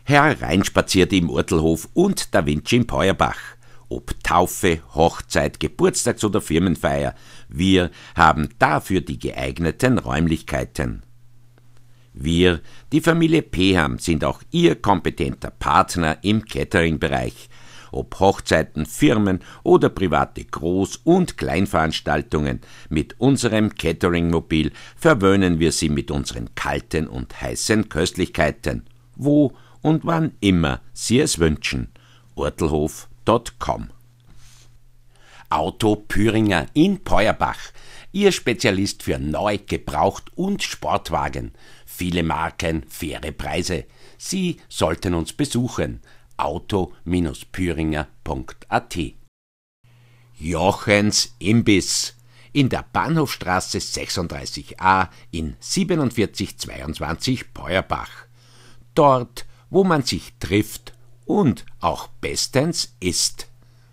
Hereinspaziert im Ortelhof und Da Vinci im Peuerbach. Ob Taufe, Hochzeit, Geburtstags- oder Firmenfeier, wir haben dafür die geeigneten Räumlichkeiten. Wir, die Familie Peham, sind auch Ihr kompetenter Partner im Catering-Bereich. Ob Hochzeiten, Firmen oder private Groß- und Kleinveranstaltungen, mit unserem Catering-Mobil verwöhnen wir Sie mit unseren kalten und heißen Köstlichkeiten, wo und wann immer Sie es wünschen. Ortelhof.com. Auto Püringer in Peuerbach, Ihr Spezialist für neu, gebraucht und Sportwagen. Viele Marken, faire Preise. Sie sollten uns besuchen. auto-püringer.at. Jochens Imbiss in der Bahnhofstraße 36a in 4722 Peuerbach. Dort, wo man sich trifft und auch bestens isst.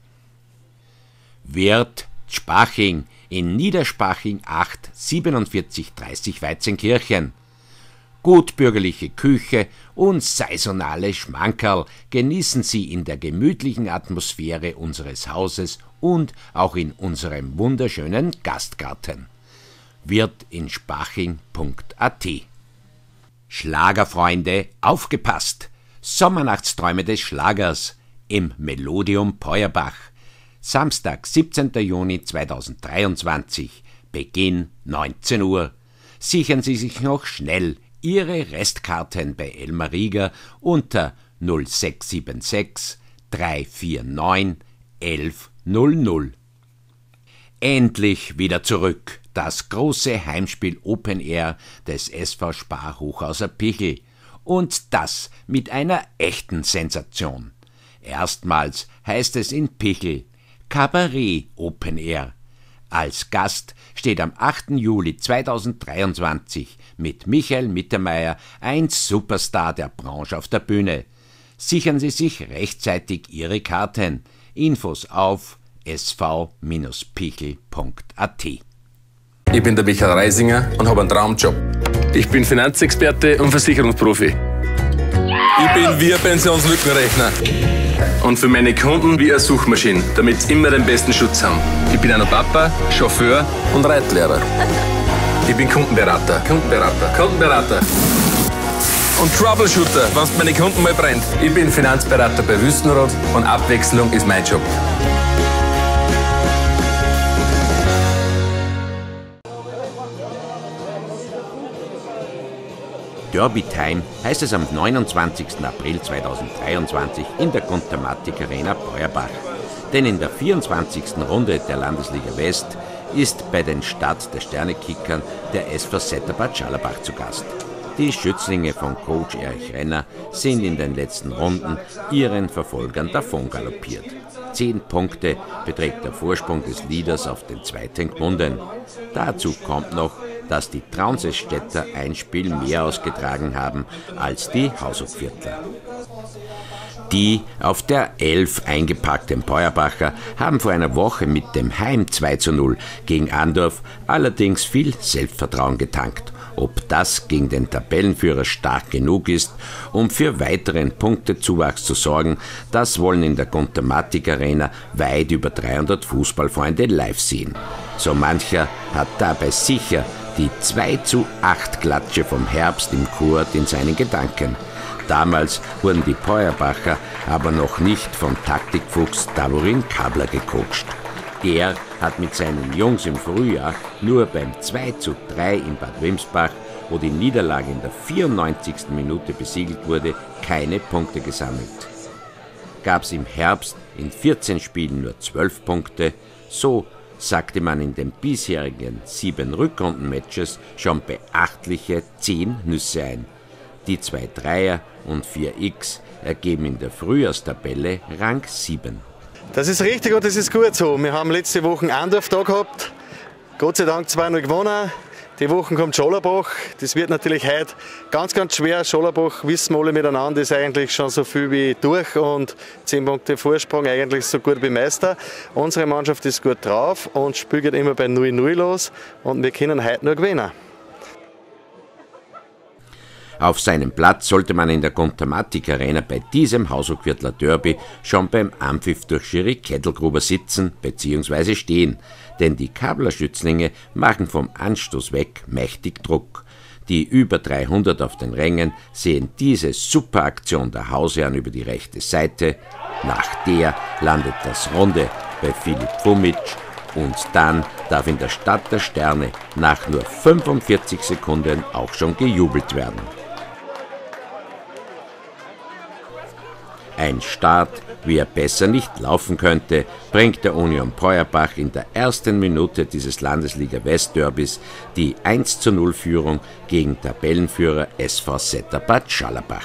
Wirt Spaching in Niederspaching 8 4730 Weizenkirchen. Gutbürgerliche Küche und saisonale Schmankerl genießen Sie in der gemütlichen Atmosphäre unseres Hauses und auch in unserem wunderschönen Gastgarten. Wirt in Spaching.at. Schlagerfreunde, aufgepasst! Sommernachtsträume des Schlagers im Melodium Peuerbach. Samstag, 17. Juni 2023, Beginn 19 Uhr. Sichern Sie sich noch schnell Ihre Restkarten bei Elmar Rieger unter 0676 349 1100. Endlich wieder zurück, das große Heimspiel Open Air des SV Spar Hochhauser Pichel. Und das mit einer echten Sensation. Erstmals heißt es in Pichel Kabarett Open Air. Als Gast steht am 8. Juli 2023 mit Michael Mittermeier ein Superstar der Branche auf der Bühne. Sichern Sie sich rechtzeitig Ihre Karten. Infos auf sv-pichel.at. Ich bin der Michael Reisinger und habe einen Traumjob. Ich bin Finanzexperte und Versicherungsprofi. Ich bin wie ein Pensionslückenrechner. Und für meine Kunden wie eine Suchmaschine, damit sie immer den besten Schutz haben. Ich bin auch noch Papa, Chauffeur und Reitlehrer. Ich bin Kundenberater und Troubleshooter, wenn es meine Kunden mal brennt. Ich bin Finanzberater bei Wüstenrot und Abwechslung ist mein Job. Derby Time heißt es am 29. April 2023 in der Guntermatic Arena Peuerbach. Denn in der 24. Runde der Landesliga West ist bei den Start der Sternekickern der SV Setterbad Schallerbach zu Gast. Die Schützlinge von Coach Erich Renner sind in den letzten Runden ihren Verfolgern davongaloppiert. 10 Punkte beträgt der Vorsprung des Leaders auf den zweiten Gmunden. Dazu kommt noch, dass die Traunsesstädter ein Spiel mehr ausgetragen haben als die Haushochviertler. Die auf der 11 eingepackten Peuerbacher haben vor einer Woche mit dem Heim 2:0 gegen Andorf allerdings viel Selbstvertrauen getankt. Ob das gegen den Tabellenführer stark genug ist, um für weiteren Punktezuwachs zu sorgen, das wollen in der Guntermatic Arena weit über 300 Fußballfreunde live sehen. So mancher hat dabei sicher die 2:8 Klatsche vom Herbst im Kurt in seinen Gedanken. Damals wurden die Peuerbacher aber noch nicht vom Taktikfuchs Davorin Kabler gecoacht. Der hat mit seinen Jungs im Frühjahr nur beim 2:3 in Bad Wimsbach, wo die Niederlage in der 94. Minute besiegelt wurde, keine Punkte gesammelt. Gab es im Herbst in 14 Spielen nur 12 Punkte, so sagte man in den bisherigen 7 Rückrundenmatches schon beachtliche 10 Nüsse ein. Die 2 Dreier und 4 X ergeben in der Frühjahrstabelle Rang 7. Das ist richtig und das ist gut so. Wir haben letzte Woche Andorf da gehabt, Gott sei Dank 2:0 gewonnen. Die Woche kommt Schollerbach. Das wird natürlich heute ganz, ganz schwer. Schollerbach, wissen wir alle miteinander, ist eigentlich schon so viel wie durch und 10 Punkte Vorsprung, eigentlich so gut wie Meister. Unsere Mannschaft ist gut drauf und spielt immer bei 0:0 los und wir können heute nur gewinnen. Auf seinem Platz sollte man in der Guntermatic Arena bei diesem Hausruckviertler Derby schon beim Anpfiff durch Schiri Kettelgruber sitzen bzw. stehen, denn die Kabler Schützlinge machen vom Anstoß weg mächtig Druck. Die über 300 auf den Rängen sehen diese Superaktion der Hausherren über die rechte Seite. Nach der landet das Runde bei Filip Fumic und dann darf in der Stadt der Sterne nach nur 45 Sekunden auch schon gejubelt werden. Ein Start, wie er besser nicht laufen könnte, bringt der Union Peuerbach in der ersten Minute dieses Landesliga-West-Derbys die 1:0 Führung gegen Tabellenführer SV Setter Bad Schallerbach.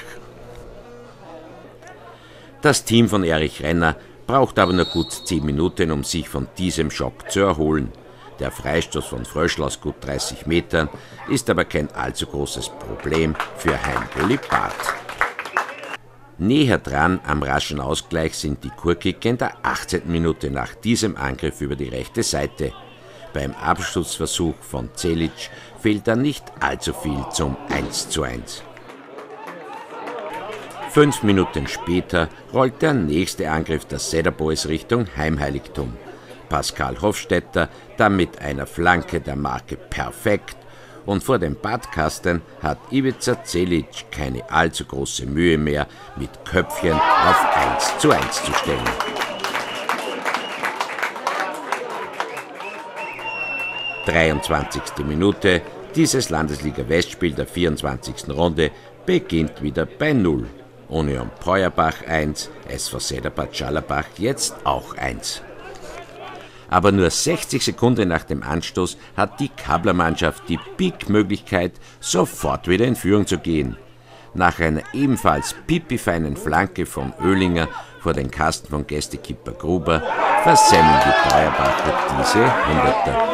Das Team von Erich Renner braucht aber nur gut 10 Minuten, um sich von diesem Schock zu erholen. Der Freistoß von Fröschl aus gut 30 Metern ist aber kein allzu großes Problem für Heimbulli Bad. Näher dran am raschen Ausgleich sind die Kurkicker in der 18. Minute nach diesem Angriff über die rechte Seite. Beim Abschlussversuch von Celic fehlt dann nicht allzu viel zum 1:1. 5 Minuten später rollt der nächste Angriff der Cedar Boys Richtung Heimheiligtum. Pascal Hofstetter dann mit einer Flanke der Marke perfekt. Und vor dem Badkasten hat Ivica Celic keine allzu große Mühe mehr, mit Köpfchen auf 1:1 zu stellen. – 23. Minute, dieses Landesliga-Westspiel der 24. Runde beginnt wieder bei 0. Union Peuerbach 1, SV Setter Bad Schallerbach jetzt auch 1. Aber nur 60 Sekunden nach dem Anstoß hat die Kablermannschaft die Big-Möglichkeit, sofort wieder in Führung zu gehen. Nach einer ebenfalls pipifeinen Flanke von Oehlinger vor den Kasten von Gästekeeper Gruber versemmeln die Peuerbacher diese Hunderter.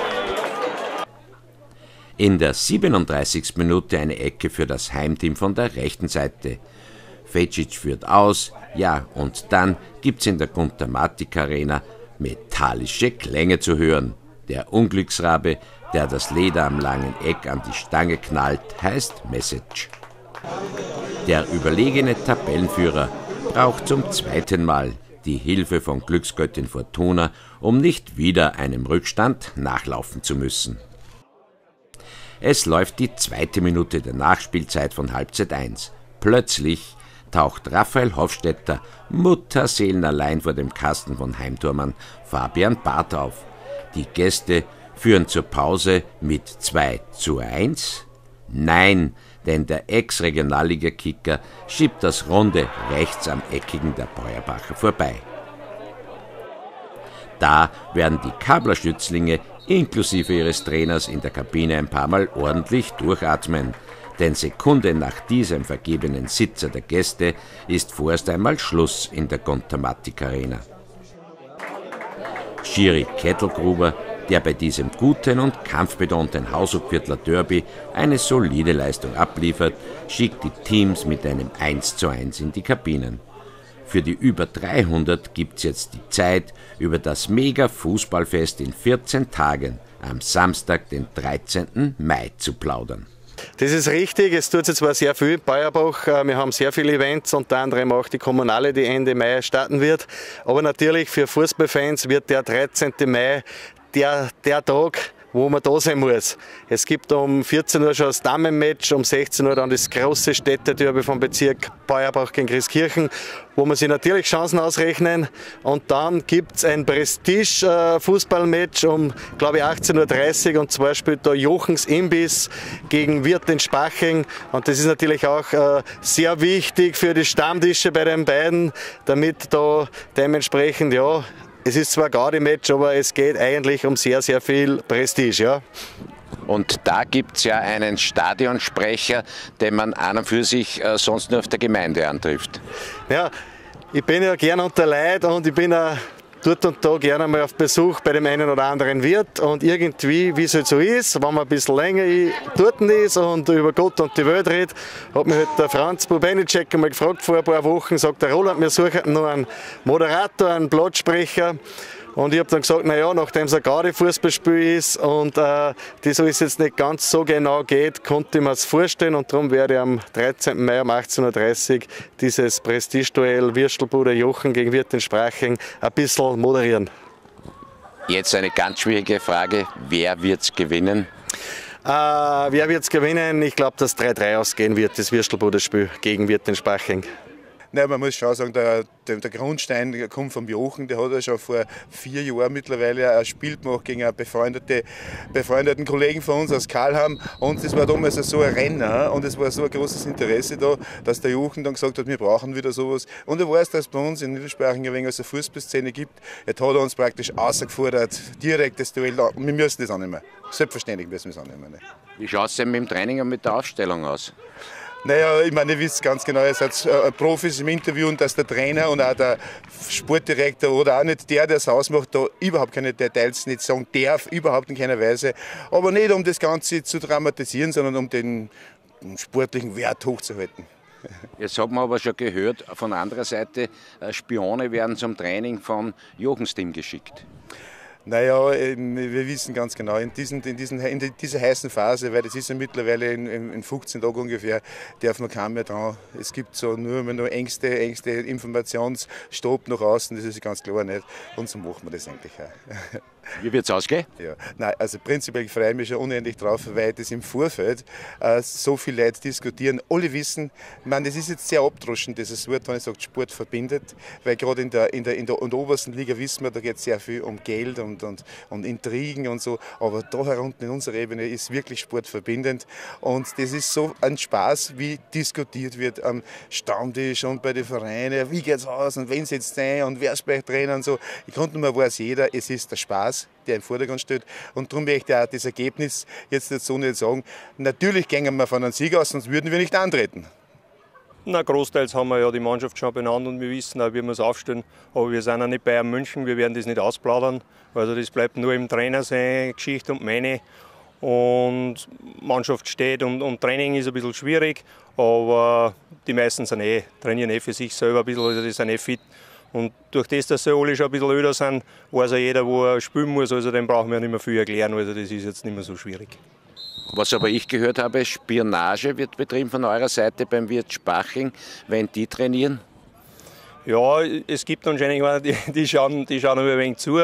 In der 37. Minute eine Ecke für das Heimteam von der rechten Seite. Fecic führt aus, ja, und dann gibt's in der Guntermatic Arena metallische Klänge zu hören. Der Unglücksrabe, der das Leder am langen Eck an die Stange knallt, heißt Message. Der überlegene Tabellenführer braucht zum zweiten Mal die Hilfe von Glücksgöttin Fortuna, um nicht wieder einem Rückstand nachlaufen zu müssen. Es läuft die 2. Minute der Nachspielzeit von Halbzeit 1. Plötzlich taucht Raphael Hofstetter mutterseelenallein vor dem Kasten von Heimtormann Fabian Barth auf. Die Gäste führen zur Pause mit 2:1. Nein, denn der Ex-Regionalliga-Kicker schiebt das Runde rechts am Eckigen der Peuerbacher vorbei. Da werden die Kabler-Schützlinge inklusive ihres Trainers in der Kabine ein paar Mal ordentlich durchatmen. Denn Sekunde nach diesem vergebenen Sitzer der Gäste ist vorerst einmal Schluss in der Guntermatic Arena. Schiri Kettelgruber, der bei diesem guten und kampfbetonten Hausruckviertler Derby eine solide Leistung abliefert, schickt die Teams mit einem 1:1 in die Kabinen. Für die über 300 gibt's jetzt die Zeit, über das Mega-Fußballfest in 14 Tagen am Samstag, den 13. Mai, zu plaudern. Das ist richtig, es tut sich zwar sehr viel in Peuerbach, wir haben sehr viele Events, unter anderem auch die Kommunale, die Ende Mai starten wird, aber natürlich für Fußballfans wird der 13. Mai der Tag, wo man da sein muss. Es gibt um 14 Uhr schon das Damenmatch, um 16 Uhr dann das große Städtederby vom Bezirk Peuerbach gegen Christkirchen, wo man sich natürlich Chancen ausrechnen. Und dann gibt es ein Prestige-Fußballmatch um, glaube ich, 18:30 Uhr, und zwar spielt da Jochens Imbiss gegen Wirth in Spaching. Und das ist natürlich auch sehr wichtig für die Stammtische bei den beiden, damit da dementsprechend, ja, es ist zwar Gaudi-Match, aber es geht eigentlich um sehr, sehr viel Prestige. Ja. Und da gibt es ja einen Stadionsprecher, den man an und für sich sonst nur auf der Gemeinde antrifft. Ja, ich bin ja gern unter Leuten und ich bin auch dort und da gerne mal auf Besuch bei dem einen oder anderen Wirt. Und irgendwie, wie es halt so ist, wenn man ein bisschen länger dort ist und über Gott und die Welt redet, hat mich halt der Franz Bubenicek einmal gefragt vor ein paar Wochen, sagt der Roland, wir suchen noch einen Moderator, einen Blattsprecher. Und ich habe dann gesagt, naja, nachdem es ein gerade Fußballspiel ist und das alles jetzt nicht ganz so genau geht, konnte ich mir das vorstellen und darum werde ich am 13. Mai um 18.30 Uhr dieses Prestigeduell Würstelbude Jochen gegen Wirth in Spraching ein bisschen moderieren. Jetzt eine ganz schwierige Frage, wer wird's gewinnen? Wer wird es gewinnen? Ich glaube, dass 3-3 ausgehen wird, das Würstelbude-Spiel gegen Wirth in Spraching. Nein, man muss schon sagen, der Grundstein kommt vom Jochen, der hat ja schon vor 4 Jahren mittlerweile ein Spiel gemacht gegen einen befreundeten Kollegen von uns aus Karlham und das war damals so ein Renner und es war so ein großes Interesse da, dass der Jochen dann gesagt hat, wir brauchen wieder sowas und er weiß, dass es bei uns in Niederspraching ein wenig eine Fußballszene gibt. Jetzt hat er uns praktisch ausgefordert, direkt das Duell, wir müssen das annehmen. Selbstverständlich müssen wir es annehmen. Ne? Wie schaut es denn mit dem Training und mit der Aufstellung aus? Naja, ich meine, ihr wisst ganz genau, ihr seid Profis im Interview und dass der Trainer und auch der Sportdirektor oder auch nicht der es ausmacht, da überhaupt keine Details nicht sagen darf, überhaupt in keiner Weise. Aber nicht um das Ganze zu dramatisieren, sondern um den sportlichen Wert hochzuhalten. Jetzt hat man aber schon gehört, von anderer Seite, Spione werden zum Training von Jochens Team geschickt. Naja, wir wissen ganz genau, in dieser heißen Phase, weil das ist ja mittlerweile in 15 Tagen ungefähr, darf man kaum mehr dran. Es gibt so nur engste Informationsstopp nach außen, das ist ganz klar nicht. Und so machen wir das eigentlich auch. Wie wird es ausgehen? Ja, nein, also prinzipiell freue ich mich schon unendlich drauf, weil das im Vorfeld so viele Leute diskutieren. Alle wissen, das ist jetzt sehr abdroschend, dieses Wort, wenn ich sage, Sport verbindet, weil gerade in der obersten Liga wissen wir, da geht es sehr viel um Geld und Intrigen und so, aber da herunten in unserer Ebene ist wirklich Sport verbindend und das ist so ein Spaß, wie diskutiert wird am Stammtisch und bei den Vereinen, wie geht's aus und wen setzt ein und wer ist bei Trainer und so. Ich konnte nur weiß jeder, es ist der Spaß, der im Vordergrund steht. Und darum möchte ich auch das Ergebnis jetzt so nicht sagen. Natürlich gehen wir von einem Sieg aus, sonst würden wir nicht antreten. Na, großteils haben wir ja die Mannschaft schon benannt und wir wissen auch, wie wir es aufstellen. Aber wir sind auch nicht Bayern München, wir werden das nicht ausplaudern. Also das bleibt nur im Trainer seine Geschichte und meine. Und Mannschaft steht und Training ist ein bisschen schwierig, aber die meisten sind trainieren für sich selber ein bisschen, also die sind fit. Und durch das, dass sie alle schon ein bisschen öder sind, weiß auch jeder, wo er spielen muss. Also dem brauchen wir nicht mehr viel erklären. Also das ist jetzt nicht mehr so schwierig. Was aber ich gehört habe, Spionage wird betrieben von eurer Seite beim Wirth Spaching, wenn die trainieren? Ja, es gibt anscheinend die schauen ein wenig zu.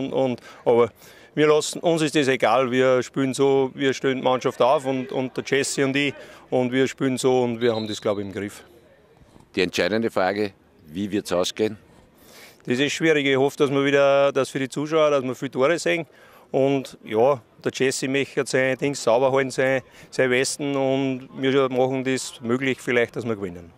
Aber uns ist das egal. Wir spielen so, wir stellen die Mannschaft auf und der Jesse und ich. Und wir spielen so und wir haben das, glaube ich, im Griff. Die entscheidende Frage, wie wird es ausgehen? Das ist schwierig. Ich hoffe, dass für die Zuschauer, dass wir viele Tore sehen. Und ja, der Jesse möchte sein Ding sauber halten, sein Westen. Und wir machen das möglich, vielleicht, dass wir gewinnen.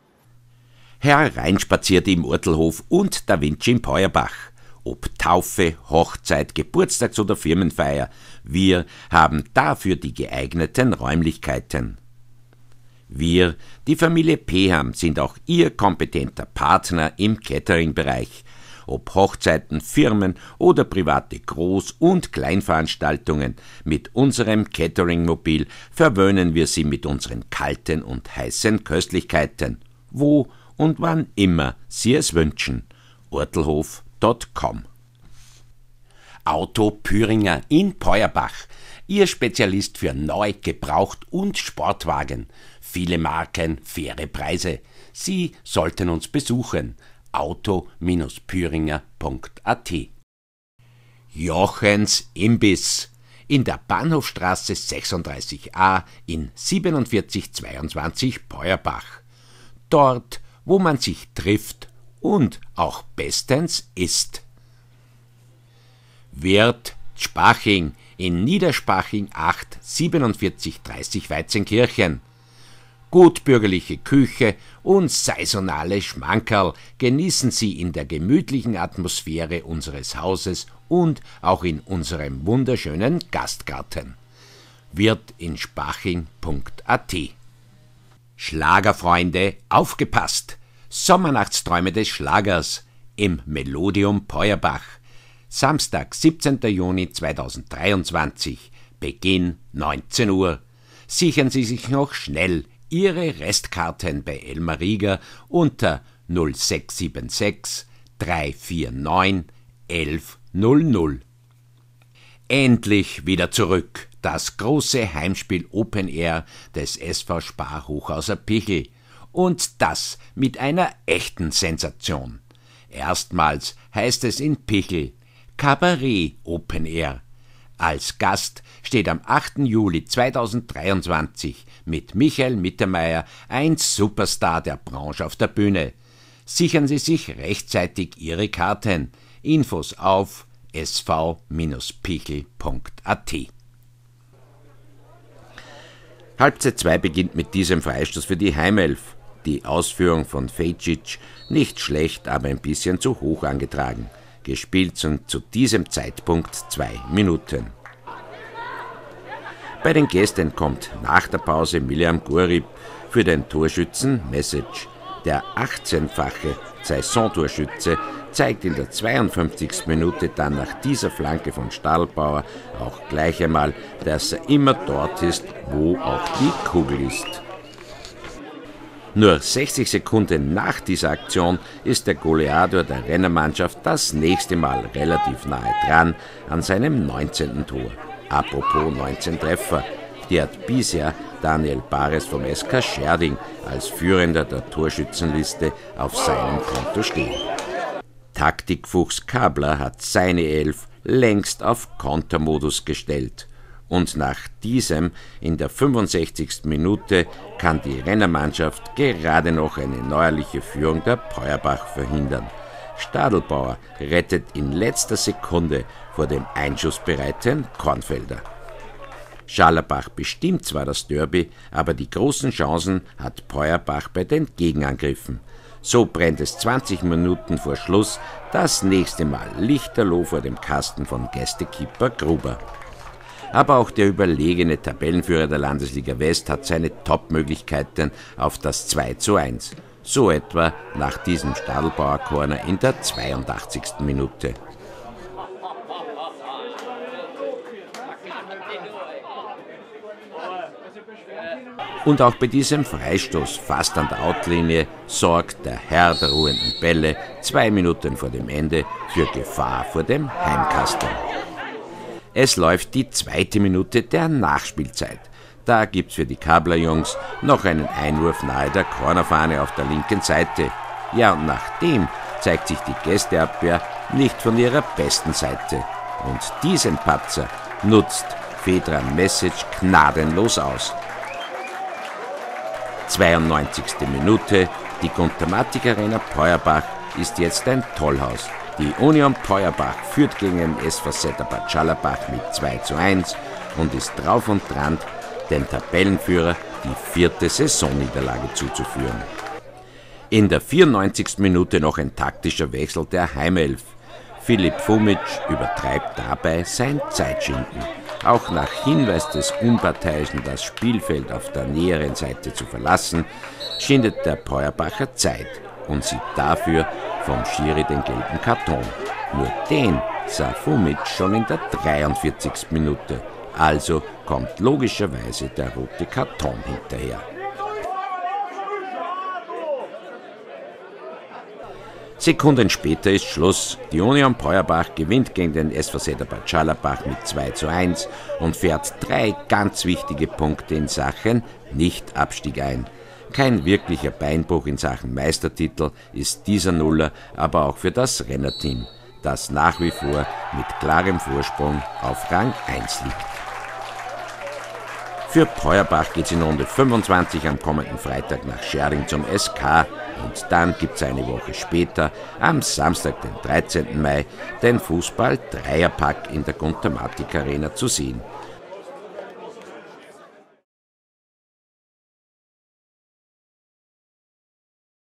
Hereinspaziert im Ortelhof und Da Vinci im Peuerbach. Ob Taufe, Hochzeit, Geburtstags- oder Firmenfeier, wir haben dafür die geeigneten Räumlichkeiten. Wir, die Familie Peham, sind auch Ihr kompetenter Partner im Catering-Bereich. Ob Hochzeiten, Firmen oder private Groß- und Kleinveranstaltungen, mit unserem Catering-Mobil verwöhnen wir Sie mit unseren kalten und heißen Köstlichkeiten. Wo und wann immer Sie es wünschen. Ortelhof.com. Auto Püringer in Peuerbach. Ihr Spezialist für neu, gebraucht und Sportwagen. Viele Marken, faire Preise. Sie sollten uns besuchen. auto-püringer.at. Jochens Imbiss in der Bahnhofstraße 36a in 4722 Peuerbach. Dort, wo man sich trifft und auch bestens isst. Wirth Spaching in Niederspaching 8 4730 Weizenkirchen. Gutbürgerliche Küche und saisonale Schmankerl genießen Sie in der gemütlichen Atmosphäre unseres Hauses und auch in unserem wunderschönen Gastgarten. wirtinspaching.at. Schlagerfreunde, aufgepasst! Sommernachtsträume des Schlagers im Melodium Peuerbach. Samstag, 17. Juni 2023, Beginn 19 Uhr. Sichern Sie sich noch schnell Ihre Restkarten bei Elmar Rieger unter 0676 349 11 0:0. Endlich wieder zurück, das große Heimspiel Open Air des SV Spar Hochhauser Pichel. Und das mit einer echten Sensation. Erstmals heißt es in Pichel Kabarett Open Air. Als Gast steht am 8. Juli 2023 mit Michael Mittermeier ein Superstar der Branche auf der Bühne. Sichern Sie sich rechtzeitig Ihre Karten. Infos auf sv-pichel.at. Halbzeit 2 beginnt mit diesem Freistoß für die Heimelf. Die Ausführung von Fejcic nicht schlecht, aber ein bisschen zu hoch angetragen. Gespielt sind zu diesem Zeitpunkt 2 Minuten. Bei den Gästen kommt nach der Pause Miliam Gurib für den Torschützen Message. Der 18-fache Saisontorschütze zeigt in der 52. Minute dann nach dieser Flanke von Stadelbauer auch gleich einmal, dass er immer dort ist, wo auch die Kugel ist. Nur 60 Sekunden nach dieser Aktion ist der Goleador der Rennermannschaft das nächste Mal relativ nahe dran an seinem 19. Tor. Apropos 19 Treffer, die hat bisher Daniel Bares vom SK Scherding als Führender der Torschützenliste auf seinem Konto stehen. Taktikfuchs Kabler hat seine Elf längst auf Kontermodus gestellt. Und nach diesem in der 65. Minute kann die Rennermannschaft gerade noch eine neuerliche Führung der Peuerbach verhindern. Stadelbauer rettet in letzter Sekunde vor dem einschussbereiten Kornfelder. Scharlabach bestimmt zwar das Derby, aber die großen Chancen hat Peuerbach bei den Gegenangriffen. So brennt es 20 Minuten vor Schluss das nächste Mal lichterloh vor dem Kasten von Gästekeeper Gruber. Aber auch der überlegene Tabellenführer der Landesliga West hat seine Top-Möglichkeiten auf das 2:1. So etwa nach diesem Stadelbauer Corner in der 82. Minute. Und auch bei diesem Freistoß fast an der Outlinie sorgt der Herr der ruhenden Bälle 2 Minuten vor dem Ende für Gefahr vor dem Heimkasten. Es läuft die 2. Minute der Nachspielzeit. Da gibt's für die Kabler-Jungs noch einen Einwurf nahe der Cornerfahne auf der linken Seite. Ja, und nach dem zeigt sich die Gästeabwehr nicht von ihrer besten Seite. Und diesen Patzer nutzt Vedran Mesic gnadenlos aus. 92. Minute, die Guntermatic Arena Peuerbach ist jetzt ein Tollhaus. Die Union Peuerbach führt gegen den SV Zetterbad Scharlabach mit 2:1 und ist drauf und dran, dem Tabellenführer die 4. Saisonniederlage zuzuführen. In der 94. Minute noch ein taktischer Wechsel der Heimelf. Philipp Fumic übertreibt dabei sein Zeitschinden. Auch nach Hinweis des Unparteiischen, das Spielfeld auf der näheren Seite zu verlassen, schindet der Peuerbacher Zeit und sieht dafür vom Schiri den gelben Karton. Nur den sah Fumic schon in der 43. Minute. Also kommt logischerweise der rote Karton hinterher. Sekunden später ist Schluss. Die Union Peuerbach gewinnt gegen den SV Zetterbad Scharlabach mit 2:1 und fährt 3 ganz wichtige Punkte in Sachen Nicht-Abstieg ein. Kein wirklicher Beinbruch in Sachen Meistertitel ist dieser Nuller aber auch für das Rennerteam, das nach wie vor mit klarem Vorsprung auf Rang 1 liegt. Für Peuerbach geht es in Runde 25 am kommenden Freitag nach Scherding zum SK und dann gibt es eine Woche später, am Samstag, den 13. Mai, den Fußball-Dreierpack in der Guntermatic Arena zu sehen.